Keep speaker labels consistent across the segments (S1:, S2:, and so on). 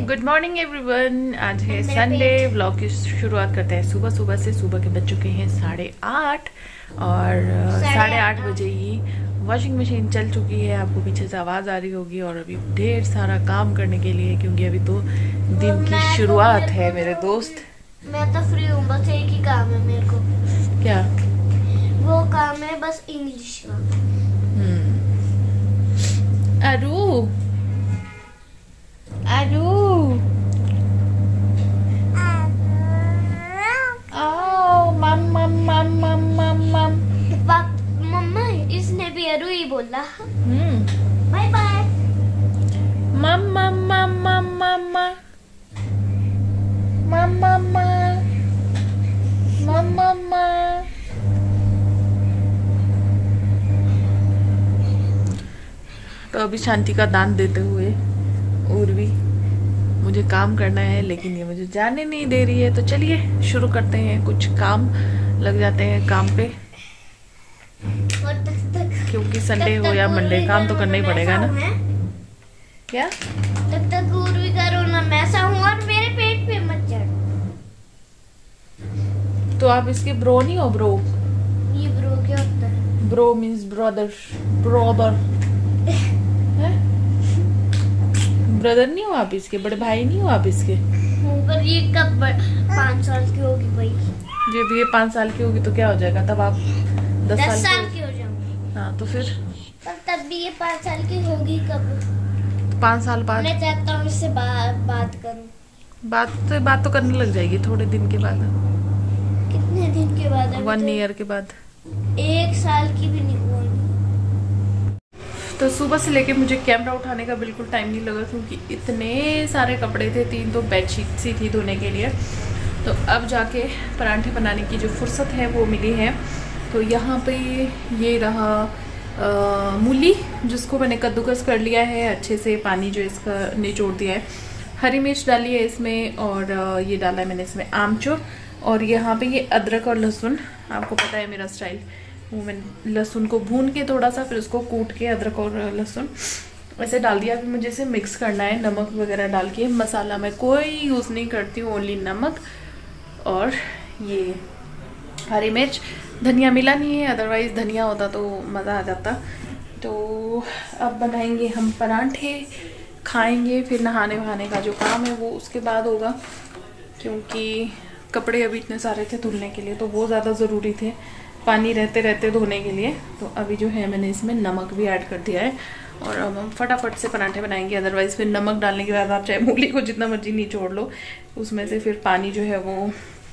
S1: Good morning everyone. आज है Sunday. Vlog की शुरुआत करते हैं सुबह से। सुबह के बज चुके हैं 8:30 और 8:30 बजे ही वॉशिंग मशीन चल चुकी है। आपको पीछे से आवाज़ आ रही होगी और अभी ढेर सारा काम करने के लिए, क्योंकि अभी तो दिन की शुरुआत है मेरे दोस्त।
S2: मैं तो फ्री हूँ, बस एक ही काम है मेरे को।
S1: क्या
S2: वो काम है? बस इंग्लिश का।
S1: अरू
S2: मम्मा इसने भी अरू ही बोला। बाय बाय
S1: मम्मा मम्मा मम्मा मम्मा मम्मा। तो अभी शांति का दान देते हुए और भी मुझे काम करना है, लेकिन ये मुझे जाने नहीं दे रही है। तो चलिए शुरू करते हैं, कुछ काम लग जाते हैं काम पे, क्योंकि संडे हो या मंडे काम तो करना ही पड़ेगा ना। क्या
S2: तब तक भी करो ना, मैं ऐसा हूँ और मेरे पेट पे मत चढ़।
S1: तो आप इसके ब्रो नहीं हो? ब्रो,
S2: ये ब्रो क्या होता है?
S1: Bro means brother. ब्रदर नहीं हो आप इसके? बड़े भाई नहीं हो आप इसके?
S2: पर ये कब 5 साल की होगी भाई?
S1: जब ये 5 साल की होगी तो क्या हो जाएगा? तब आप 10
S2: साल की हो जाऊंगी।
S1: हाँ तो फिर
S2: पर तब भी ये 5 साल की होगी कब?
S1: 5 साल बाद।
S2: मैं चाहता हूँ इससे बात करूँ।
S1: बात तो करने लग जाएगी थोड़े दिन के बाद।
S2: कितने दिन के बाद?
S1: 1 ईयर के बाद।
S2: 1 साल की भी नहीं हुई।
S1: तो सुबह से लेके मुझे कैमरा उठाने का बिल्कुल टाइम नहीं लगा, क्योंकि इतने सारे कपड़े थे। 3 तो बेडशीट सी थी धोने के लिए। तो अब जाके परांठे बनाने की जो फुर्सत है वो मिली है। तो यहाँ पे ये रहा मूली, जिसको मैंने कद्दूकस कर लिया है अच्छे से, पानी जो इसका निचोड़ दिया है। हरी मिर्च डाली है इसमें, और ये डाला है मैंने इसमें आमचूर। और यहाँ पे ये अदरक और लहसुन, आपको पता है मेरा स्टाइल, वो मैंने लहसुन को भून के थोड़ा सा, फिर उसको कूट के अदरक और लहसुन ऐसे डाल दिया। अभी मुझे इसे मिक्स करना है नमक वगैरह डाल के। मसाला मैं कोई यूज़ नहीं करती हूँ, ओनली नमक और ये हरी मिर्च। धनिया मिला नहीं है, अदरवाइज़ धनिया होता तो मज़ा आ जाता। तो अब बनाएंगे हम परांठे, खाएंगे, फिर नहाने वहाने का जो काम है वो उसके बाद होगा, क्योंकि कपड़े अभी इतने सारे थे धुलने के लिए, तो वो ज़्यादा ज़रूरी थे पानी रहते रहते धोने के लिए। तो अभी जो है मैंने इसमें नमक भी ऐड कर दिया है, और अब हम फटाफट से पराठे बनाएंगे। अदरवाइज़ फिर नमक डालने के बाद आप चाहे मूली को जितना मर्जी निचोड़ लो, उसमें से फिर पानी जो है वो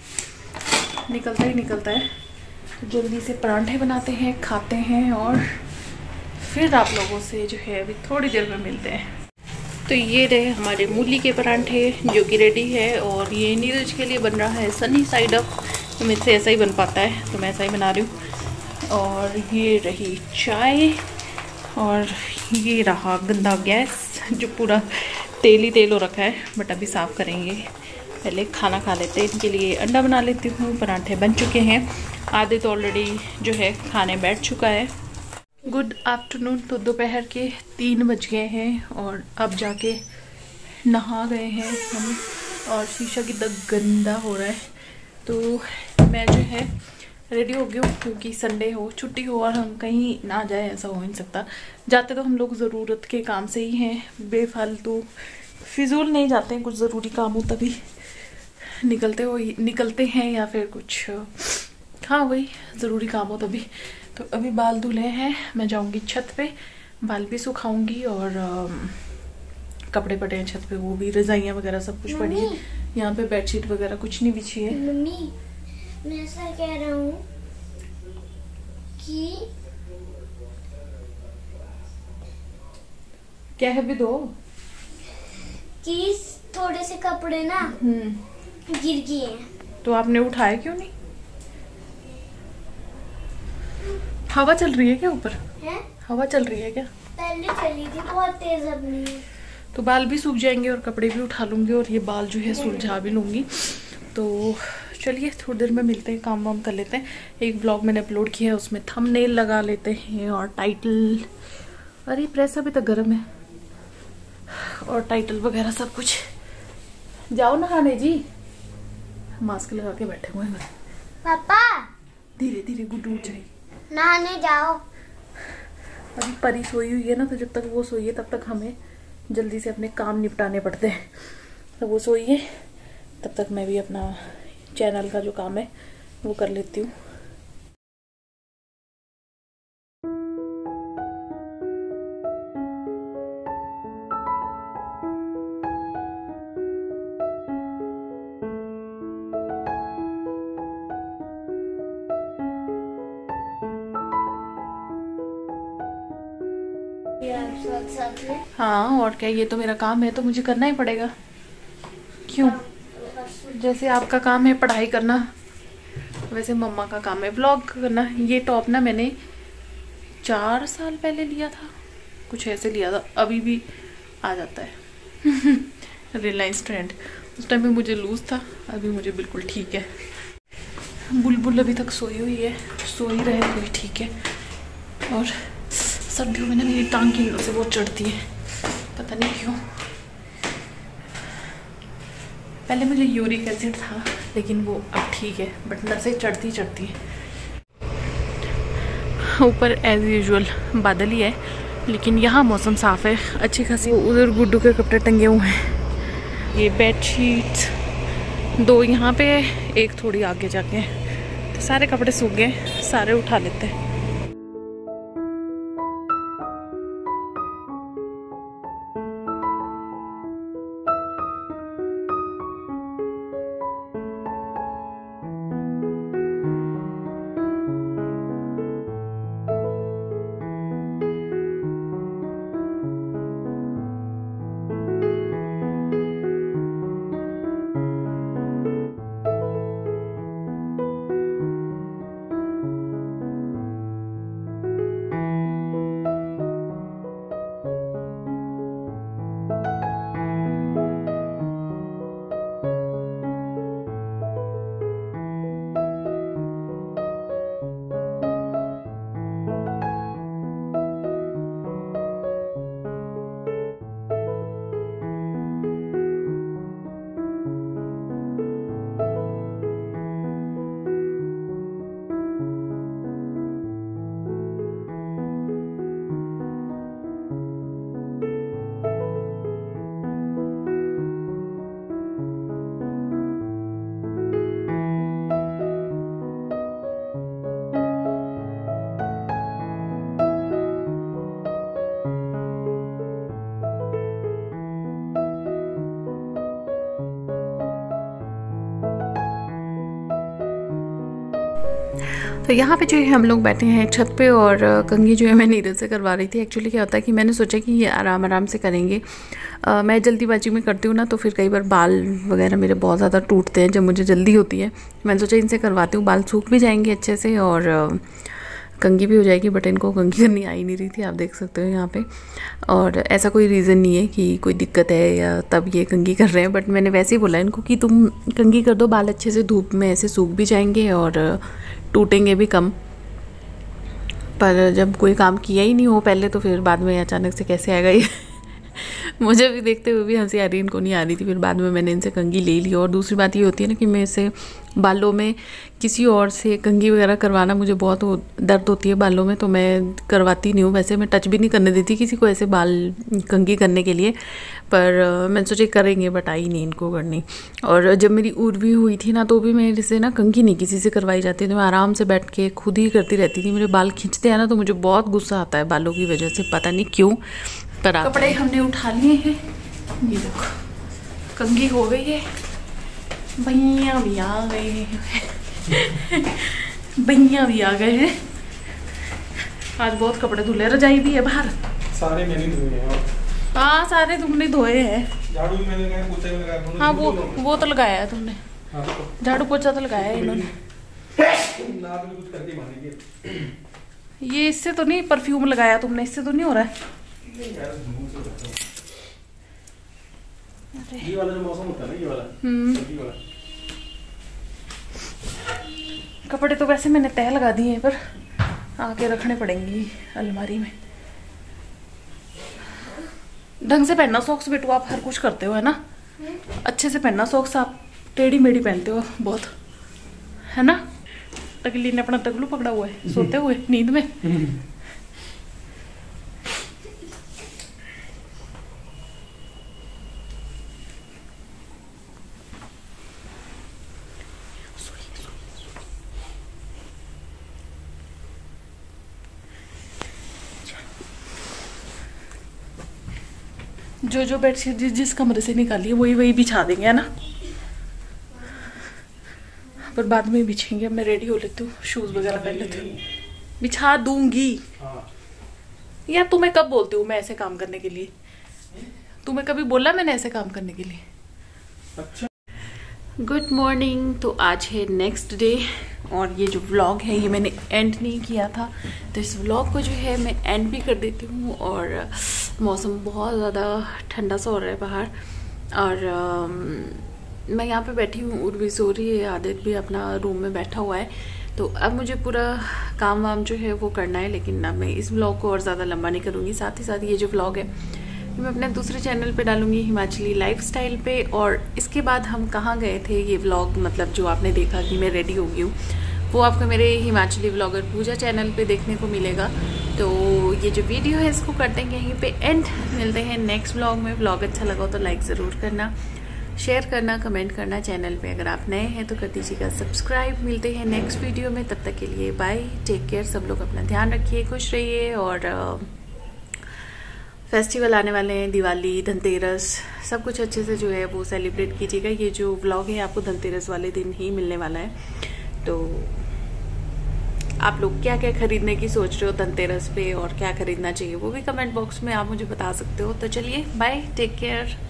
S1: निकलता ही निकलता है। तो जल्दी से पराठे बनाते हैं, खाते हैं, और फिर आप लोगों से जो है अभी थोड़ी देर में मिलते हैं। तो ये रहे हमारे मूली के पराठे जो कि रेडी है, और ये नीरज के लिए बन रहा है सनी साइड अप। तो मुझसे ऐसा ही बन पाता है, तो मैं ऐसा ही बना रही हूँ। और ये रही चाय, और ये रहा गंदा गैस जो पूरा तेल ही तेल हो रखा है, बट अभी साफ़ करेंगे। पहले खाना खा लेते हैं। इनके लिए अंडा बना लेती हूँ। पराठे बन चुके हैं, आधे तो ऑलरेडी जो है खाने बैठ चुका है। Good afternoon. तो दोपहर के 3 बज गए हैं, और अब जाके नहा गए हैं हम, और शीशा कितना गंदा हो रहा है। तो मैं जो है रेडी हो गई हूँ, क्योंकि संडे हो, छुट्टी हो, और हम कहीं ना जाए ऐसा हो नहीं सकता। जाते तो हम लोग ज़रूरत के काम से ही हैं, बेफालतू फिजूल नहीं जाते हैं। कुछ ज़रूरी काम हो तभी निकलते हैं, या फिर कुछ हाँ वही ज़रूरी काम हो तभी। तो अभी बाल धुले हैं, मैं जाऊँगी छत पे, बाल भी सुखाऊंगी, और कपड़े पड़े हैं छत पे, वो भी रजाइयाँ वगैरह सब कुछ पड़ी है। यहाँ पे बेडशीट वगैरह कुछ नहीं बिछी है।
S2: मम्मी मैं ऐसा कह रहा हूँ कि
S1: क्या है भी दो
S2: कि थोड़े से कपड़े ना गिर गए हैं।
S1: तो आपने उठाए क्यों नहीं? हवा चल रही है क्या ऊपर?
S2: है?
S1: हवा चल रही है क्या?
S2: पहले चली थी बहुत तेज, अब नहीं।
S1: तो बाल भी सूख जाएंगे और कपड़े भी उठा लूंगी, और ये बाल जो है सुलझा भी लूंगी। तो चलिए थोड़ी देर में मिलते हैं, काम वाम कर लेते हैं। एक ब्लॉग मैंने अपलोड किया है, उसमें थंबनेल लगा लेते हैं और टाइटल। अरे प्रेस अभी तक गर्म है, और टाइटल वगैरह सब कुछ जाओ नहाने जी, मास्क लगा के बैठे हुए हैं।
S2: पापा
S1: धीरे धीरे गुड्डू उठ जाए,
S2: नहाने जाओ।
S1: अभी परी सोई हुई है ना, तो जब तक वो सोई है तब तक हमें जल्दी से अपने काम निपटाने पड़ते हैं। तो वो सोई है तब तक मैं भी अपना चैनल का जो काम है वो कर लेती हूँ। हाँ और क्या, ये तो मेरा काम है तो मुझे करना ही पड़ेगा। क्यों? जैसे आपका काम है पढ़ाई करना, वैसे मम्मा का काम है व्लॉग करना। ये टॉप ना मैंने 4 साल पहले लिया था, कुछ ऐसे लिया था, अभी भी आ जाता है। रिलायंस ट्रेंड, उस टाइम पे मुझे लूज था, अभी मुझे बिल्कुल ठीक है। बुलबुल अभी तक सोई हुई है, सो ही रहे कोई ठीक है। और सर्दियों में ना मेरी टांग की नसें बहुत चढ़ती है, पता नहीं क्यों। पहले मुझे यूरिक एसिड था लेकिन वो अब ठीक है, बट नसें चढ़ती है। ऊपर एज यूजुअल बादल ही है, लेकिन यहाँ मौसम साफ है अच्छी खासी। उधर गुड्डू के कपड़े टंगे हुए हैं, ये बेडशीट्स 2 यहाँ पे, एक थोड़ी आगे जाके। तो सारे कपड़े सूख गए, सारे उठा लेते हैं। तो यहाँ पे जो है हम लोग बैठे हैं छत पे, और कंघी जो है मैं नीरज से करवा रही थी। एक्चुअली क्या होता है कि मैंने सोचा कि ये आराम आराम से करेंगे। मैं जल्दीबाजी में करती हूँ ना, तो फिर कई बार बाल वगैरह मेरे बहुत ज़्यादा टूटते हैं जब मुझे जल्दी होती है। मैंने सोचा इनसे करवाती हूँ, बाल सूख भी जाएंगे अच्छे से और कंघी भी हो जाएगी। बट इनको कंघी करनी आ ही नहीं रही थी, आप देख सकते हो यहाँ पे। और ऐसा कोई रीज़न नहीं है कि कोई दिक्कत है या तब ये कंघी कर रहे हैं, बट मैंने वैसे ही बोला इनको कि तुम कंघी कर दो, बाल अच्छे से धूप में ऐसे सूख भी जाएंगे और टूटेंगे भी कम। पर जब कोई काम किया ही नहीं हो पहले, तो फिर बाद में अचानक से कैसे आएगा ये। मुझे भी देखते हुए भी हंसी आ रही, इनको नहीं आ रही थी। फिर बाद में मैंने इनसे कंघी ले ली। और दूसरी बात ये होती है ना कि मैं इसे बालों में किसी और से कंघी वगैरह करवाना, मुझे बहुत दर्द होती है बालों में, तो मैं करवाती नहीं हूँ। वैसे मैं टच भी नहीं करने देती किसी को ऐसे बाल कंघी करने के लिए, पर मैंने सोचा करेंगे, बट आई नहीं इनको करनी। और जब मेरी उर्वी हुई थी ना, तो भी मेरे से ना कंघी नहीं किसी से करवाई जाती, तो मैं आराम से बैठ के खुद ही करती रहती थी। मेरे बाल खींचते हैं ना, तो मुझे बहुत गुस्सा आता है बालों की वजह से, पता नहीं क्यों। पर कपड़े हमने उठा लिए हैं, ये देखो कंघी हो गई है। भैया भी आ गए हैं, भैया भी आ गए हैं। आज बहुत कपड़े धुले, रजाई भी है बाहर।
S3: सारे मैंने धोए हैं।
S1: हाँ सारे तुमने धोए हैं।
S3: झाड़ू भी मैंने लगाया, पोछा भी लगाया।
S1: हाँ वो तो लगाया है तुमने, झाड़ू पोछा तो लगाया है इन्होंने।
S3: नाक में कुछ करके मारेंगे।
S1: ये इससे तो नहीं, परफ्यूम लगाया तुमने, इससे तो नहीं हो रहा है।
S3: ये वाला जो मौसम होता है ना, ये वाला सर्दी वाला।
S1: कपड़े तो वैसे मैंने तह लगा दिए हैं, पर आके रखने पड़ेंगे अलमारी में। ढंग से पहनना सॉक्स बेटू, आप हर कुछ करते हो है ना। अच्छे से पहनना सॉक्स, आप टेढ़ी मेढ़ी पहनते हो बहुत, है ना। तगली ने अपना तगलू पकड़ा हुआ है सोते हुए नींद में। जो बेडशीट जिस कमरे से निकाली है वही बिछा देंगे, है ना। पर बाद में बिछेंगे। अब मैं रेडी हो लेती हूँ, शूज वगैरह पहन लेती हूँ। बिछा दूंगी यार। तुम्हें कब बोलती हूँ मैं ऐसे काम करने के लिए? तुम्हें कभी बोला मैंने ऐसे काम करने के लिए? अच्छा। Good morning. तो आज है नेक्स्ट डे और ये जो व्लॉग है ये मैंने एंड नहीं किया था, तो इस व्लॉग को जो है मैं एंड भी कर देती हूँ। और मौसम बहुत ज़्यादा ठंडा सा हो रहा है बाहर, और मैं यहाँ पे बैठी हूँ। उर्वी सो रही है, आदित्य भी अपना रूम में बैठा हुआ है। तो अब मुझे पूरा काम वाम जो है वो करना है, लेकिन अब मैं इस व्लॉग को और ज़्यादा लंबा नहीं करूँगी। साथ ही साथ ये जो व्लॉग है मैं अपने दूसरे चैनल पे डालूंगी, हिमाचली लाइफस्टाइल पे। और इसके बाद हम कहाँ गए थे ये व्लॉग, मतलब जो आपने देखा कि मैं रेडी हो गई हूँ, वो आपको मेरे हिमाचली व्लॉगर पूजा चैनल पे देखने को मिलेगा। तो ये जो वीडियो है इसको करते हैं यहीं पे एंड। मिलते हैं नेक्स्ट व्लॉग में। व्लॉग अच्छा लगा तो लाइक ज़रूर करना, शेयर करना, कमेंट करना। चैनल पे अगर आप नए हैं तो कर दीजिएगा सब्सक्राइब। मिलते हैं नेक्स्ट वीडियो में, तब तक के लिए बाय, टेक केयर। सब लोग अपना ध्यान रखिए, खुश रहिए। और फेस्टिवल आने वाले हैं, दिवाली, धनतेरस, सब कुछ अच्छे से जो है वो सेलिब्रेट कीजिएगा। ये जो व्लॉग है आपको धनतेरस वाले दिन ही मिलने वाला है। तो आप लोग क्या क्या खरीदने की सोच रहे हो धनतेरस पे, और क्या खरीदना चाहिए वो भी कमेंट बॉक्स में आप मुझे बता सकते हो। तो चलिए बाय, टेक केयर।